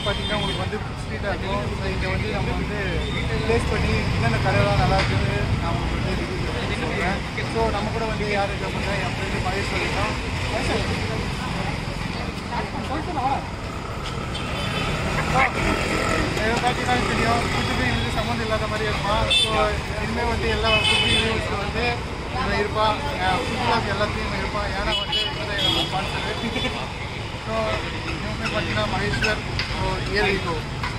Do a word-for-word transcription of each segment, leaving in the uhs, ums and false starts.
பார்த்தீங்கன்னா உங்களுக்கு வந்து ஸ்ட்ரீட்டாக இருக்கும். ஸோ இங்கே வந்து நம்ம வந்து டேஸ்ட் பண்ணி என்னென்ன கடையெல்லாம் நல்லா இருக்குது நான் உங்களுக்கு வந்து ரிவ்யூ சொல்கிறேன். ஸோ நம்ம கூட வந்து யார் இருக்க முடியும், என் ஃப்ரெண்டு மகேஷ் சொல்லிட்டோம். பார்த்தீங்கன்னா தெரியும் ஃபுட்டு வந்து சம்மந்தம் இல்லாத மாதிரி இருப்பான். ஸோ இனிமேல் வந்து எல்லா ஃபுட் ரிவ்யூஸில் வந்து இவன் இருப்பான், ஃபுட் எல்லாத்தையும் இவன் இருப்பான். ஏன்னா வந்து இவன் என்னோட ஸ்பான்சரு. ஸோ இவங்க பார்த்தீங்கன்னா மகேஸ்வர் ஏரிக்கோ.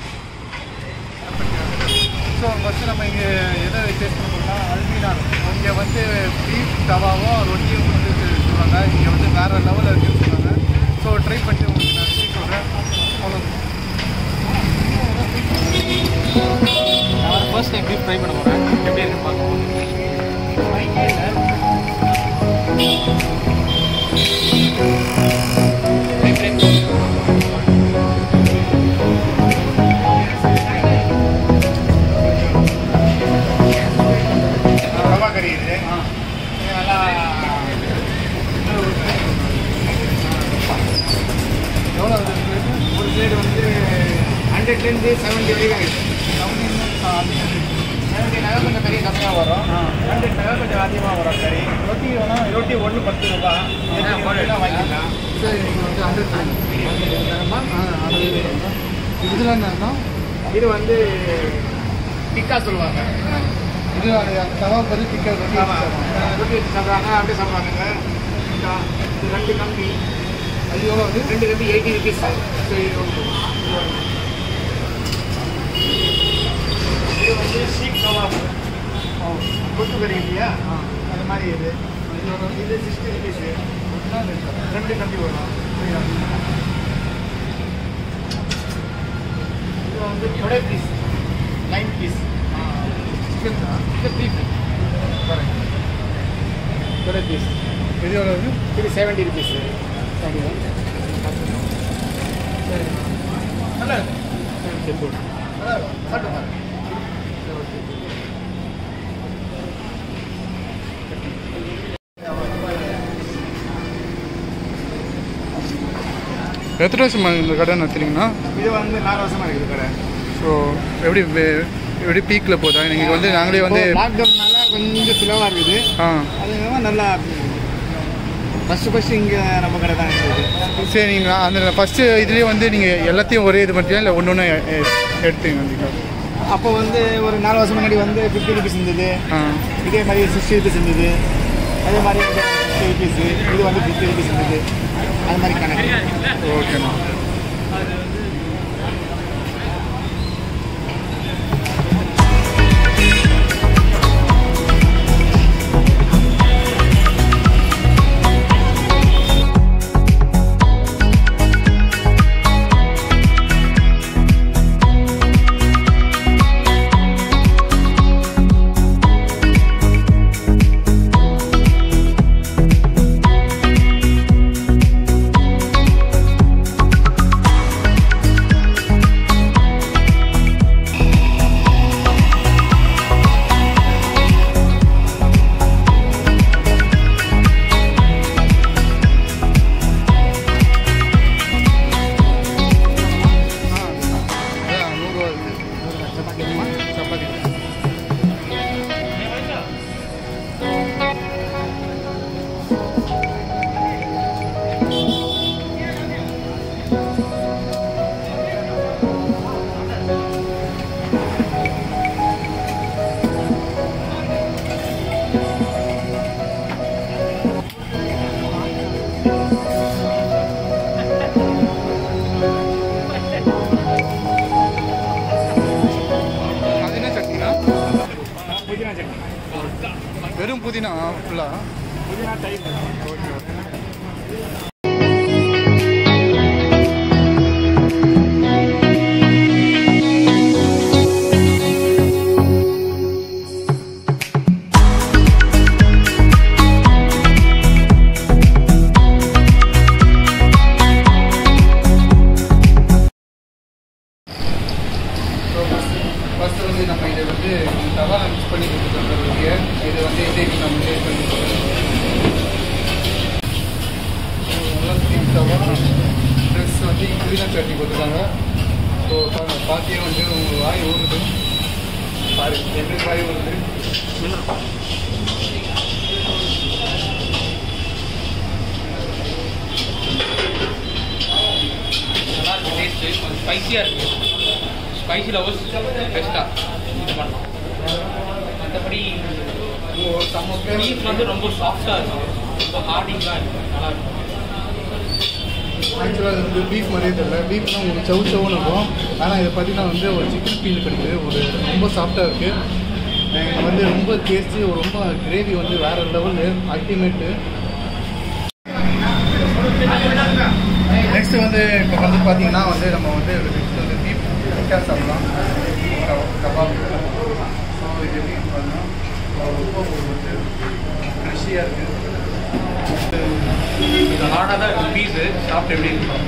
ஸோ ஃபஸ்ட்டு நம்ம இங்கே எதை டேஸ்ட் பண்ண போகிறோம்னா அல்மினார். இங்கே வந்து பீஃப் தவாவும் ரொட்டியும் வந்து சொல்லுவாங்க. இங்கே வந்து வேறு லெவலில் இருக்குன்னு சொல்லுவாங்க. ஸோ ட்ரை பண்ணிட்டு உங்களுக்கு நான் ரிவ்யூ சொல்கிறேன். அவ்வளோ நான் ஃபர்ஸ்ட் டைம் பீஃப் ட்ரை பண்ண போகிறேன். எப்படி இருக்குன்னு பார்க்கணும். ரவா கறி இது நல்லா எவ்வளோ ஒரு பிளேட் வந்து ஹண்ட்ரட்லேருந்து செவன்ட்டி வரைக்கும் செவன்ட்டி நகை கொஞ்சம் கறி கம்மியாக வரும், ஹண்ட்ரட் நகை கொஞ்சம் அதிகமாக வரும் கறி. ரொட்டி வேணால் ரொட்டி ஒன்று பத்து ரூபா வாங்கிக்கலாம். சரி நீங்கள் வந்து ஹண்ட்ரட் தரமா? அது இதில் என்னன்னா இது வந்து டிக்கா சொல்லுவாங்க. இது தவா பற்றி டிக்கா ரொட்டி ரொட்டி வச்சு சாப்பிட்றாங்க, அப்படியே சாப்பிட்றாங்க. டிக்கா இது ரெண்டு கம்பி, அது எவ்வளோ வந்து ரெண்டு கம்பி எயிட்டி ருபீஸ். சரி இது வந்து சீக் கபாப் கொத்து கறி இல்லையா, அது மாதிரி இது இது சிக்ஸ்டி ருபீஸு. ரெண்டு கம்பி வரும். இது வந்து கொடை பீஸ் நைன் பீஸ் சிக்கன் தான். இது பீஃப் கரெக்ட். கொடை பீஸ் இது எவ்வளோ வந்து இது செவன்ட்டி ருபீஸு. சரி சரி நல்லா இருக்கு. சரி போடு நல்லா இருக்கும் சாப்பிட்டு பாருங்க. எத்தனை வருஷமாக இந்த கடை நடத்துறீங்கன்னா? இது வந்து நாலு வருஷமாக இருக்குது கடை. ஸோ எப்படி எப்படி பீக்கில் போதா? நீங்கள் வந்து நாங்களே வந்து லாக்டவுன்னால கொஞ்சம் ஸ்லோவாக இருக்குது. ஆ அது நல்லா ஃபஸ்ட்டு ஃபஸ்ட்டு இங்கே நம்ம கடை தான் இருக்குது. சரி நீங்கள் அந்த ஃபஸ்ட்டு இதுலேயே வந்து நீங்கள் எல்லாத்தையும் ஒரே இது பண்ணுறீங்க இல்லை ஒன்று ஒன்று எடுத்துங்க வந்தீங்க? அப்போ வந்து ஒரு நாலு வருஷம் முன்னாடி வந்து ஃபிஃப்டி ருபீஸ் இருந்தது, இதே மாதிரி சிக்ஸ்டி ருபீஸ் இருந்தது, அதே மாதிரி வந்து சிக்ஸ்டி ருபீஸு, இது வந்து ஃபிஃப்டி ருபீஸ் இருந்தது, அது மாதிரி கணக்கு. ஓகேண்ணா. வெறும் புதினா ஃபுல்லாக புதினா டைப். Okay okay. ஃபஸ்ட்டு வந்து நம்ம இதை வந்து தவாவில் மிக்ஸ் பண்ணி கொடுத்துருக்கோம். இது வந்து எப்படி நம்ம டேஸ்ட் பண்ணி ஸோ பாத்தியே வந்து உங்கள் வாய் ஊறுது பாரு எப்படி வாய் ஊறுது. நல்லா இருக்குது டேஸ்ட்டு, கொஞ்சம் ஸ்பைஸியாக இருக்குது. ஸ்பைசி லவர்ஸ் பெஸ்ட்டாக இது பண்ணலாம். மற்றபடி பீஃப் வந்து ரொம்ப சாஃப்டாக இருக்குது, ரொம்ப ஹார்டிங்காக இருக்குது, நல்லாயிருக்கும். ஆக்சுவலாக அது வந்து பீஃப் மாதிரியே தெரியல, பீஃப்னா உங்களுக்கு சவு சவுன்னு இருக்கும். ஆனால் இதை பார்த்தீங்கன்னா வந்து ஒரு சிக்கன் ஃபீல் கிடைக்குது, ஒரு ரொம்ப சாஃப்டாக இருக்குது. எனக்கு வந்து ரொம்ப டேஸ்ட்டு, ரொம்ப கிரேவி வந்து வேறு லெவலு அல்டிமேட்டு. நெக்ஸ்ட்டு வந்து இப்போ வந்து பார்த்தீங்கன்னா வந்து நம்ம வந்து நெக்ஸ்ட் வந்து பீஃப் டிக்கா சாப்பிடலாம், கபாப். ஸோ இது பீஃப் பண்ணலாம், ரொம்ப வந்து ஃப்ரெஷ்ஷியாக இருக்குது. இது ஹார்டாக தான் இருக்குது பீஸு, சாப்பிட்டு எப்படி இருக்கும்.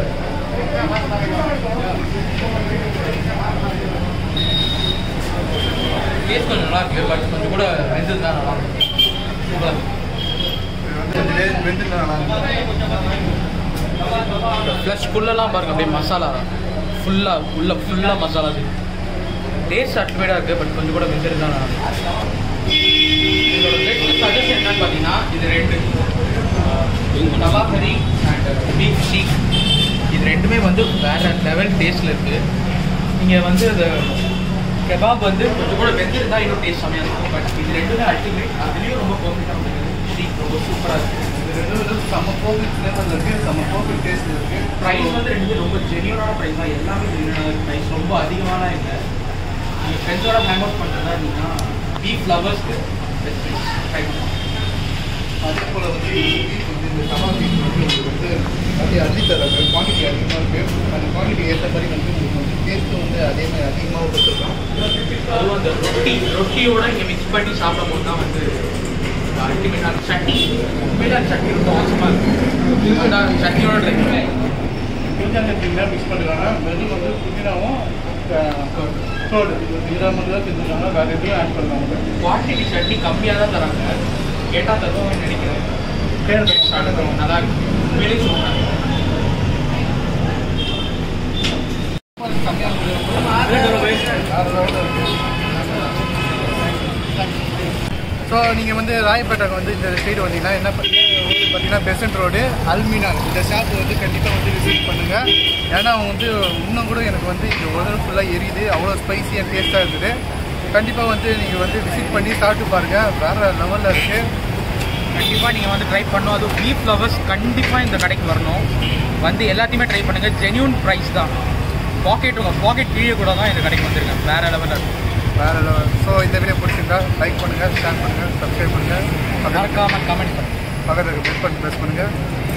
டேஸ்ட் கொஞ்சம் நல்லா இருக்குது, பட் கொஞ்சம் கூட வெந்தது தான் நல்லா இருக்கும். சூப்பராக இருக்குது, வெந்து நல்லா இருக்கும். ப்ளஸ் ஃபுல்லெல்லாம் பாருங்கள் அப்படியே மசாலா ஃபுல்லாக உள்ள ஃபுல்லாக மசாலா இருக்குது. டேஸ்ட் அல்டிமேட்டாக இருக்குது, பட் கொஞ்சம் கூட வெந்தது தான் நல்லா இருக்கும். இதோட பெஸ்ட் சஜஷன் என்னன்னு பார்த்தீங்கன்னா இது ரெண்டு தவா கறி அண்ட் பீஃப் சீக், இது ரெண்டுமே வந்து வேறு லெவல் டேஸ்ட்டில் இருக்குது. நீங்கள் வந்து அது கெபாப் வந்து கொஞ்சம் கூட வெந்திருந்தால் இன்னும் டேஸ்ட் செம்மையாக இருக்கும். பட் இது ரெண்டுமே அல்டிமேட், அதுலேயும் ரொம்ப பர்ஃபெக்டாக இருக்குது. சீக் ரொம்ப சூப்பராக இருக்குது. இது ரெண்டு வந்து செம்ம பர்ஃபெக்ட் ஃப்ளேவரில் இருக்குது, செம்ம பர்ஃபெக்ட் டேஸ்ட்டில் இருக்குது. ப்ரைஸ் வந்து ரெண்டு ரொம்ப ஜென்யூனான ப்ரைஸ் தான், எல்லாமே ஜென்யூனான ப்ரைஸ், ரொம்ப அதிகமான இல்லை. நீங்கள் ஃப்ரெண்ட்ஸோட ஹேங் அவுட் பண்ணுறதா இருந்தீங்கன்னா பீஃப் லவர்ஸ்க்கு பெஸ்ட் ப்ரைஸ் ட்ரை பண்ணுவோம். அதே போல் வந்து பீஃப் வந்து இந்த தவா பீஃப் வந்து உங்களுக்கு வந்து அப்படியே அள்ளி தராங்க, குவான்டிட்டி அதிகமாக இருக்குது. அந்த குவான்டிட்டி ஏற்ற மாதிரி வந்து உங்களுக்கு வந்து டேஸ்ட்டும் வந்து அதே மாதிரி அதிகமாக கொடுத்துருக்கோம். அதுவும் அந்த ரொட்டி ரொட்டியோட இங்கே மிக்ஸ் பண்ணி சாப்பிடும் போது தான் வந்து அல்டிமேட்டான சட்னி, உண்மையில அந்த சட்னி ரொம்ப அவசரமாக இருக்குது. அதான் சட்னியோட ட்ரை பண்ணுவேன். புதினா சட்னினா மிக்ஸ் பண்ணுறாங்க, வெறும் வந்து புதினாவும் தோடு புதினா மட்டும் தான் செஞ்சுருக்காங்க, வேறு எதுவும் ஆட் பண்ணுறாங்க. குவான்டிட்டி சட்னி கம்மியாக தான் தராங்க, கேட்டால் தருவோம்னு நினைக்கிறேன். கேரளா ஸ்டார்ட் தருவோம், நல்லா இருக்குது, உண்மையிலேயே சூப்பராக ஸோ நீங்கள் வந்து ராயப்பேட்டாக்கு வந்து இந்த சைடு வந்தீங்கன்னா என்ன பார்த்தீங்கன்னா பார்த்தீங்கன்னா பெசன்ட் ரோடு அல்மினார் இந்த ஷாப் வந்து கண்டிப்பாக வந்து விசிட் பண்ணுங்கள். ஏன்னா அவங்க வந்து இன்னும் கூட எனக்கு வந்து இந்த உடல் ஃபுல்லாக எரியுது, அவ்வளோ ஸ்பைஸியாக டேஸ்ட்டாக இருக்குது. கண்டிப்பாக வந்து நீங்கள் வந்து விசிட் பண்ணி சாப்பிட்டு பாருங்கள், வேறு லெவலில் இருக்குது. கண்டிப்பாக நீங்கள் வந்து ட்ரை பண்ணணும். அதுவும் பீஃப் லவர்ஸ் கண்டிப்பாக இந்த கடைக்கு வரணும், வந்து எல்லாத்தையுமே ட்ரை பண்ணுங்கள். ஜென்யூன் ப்ரைஸ் தான், பாக்கெட் உங்கள் பாக்கெட் கீழே கூட தான் இந்த கடைக்கு வந்திருக்கேன், வேறு லெவலில் இருக்கும், வேறு லெவல். ஸோ இந்த வீடியோ பிடிச்சிருந்தா லைக் பண்ணுங்கள், ஷேர் பண்ணுங்கள், சப்ஸ்கிரைப் பண்ணுங்கள், மறக்காமல் கமெண்ட் பண்ணுங்கள், பக்கத்துக்கு பெல் பட்டன் ப்ரெஸ் பண்ணுங்கள்.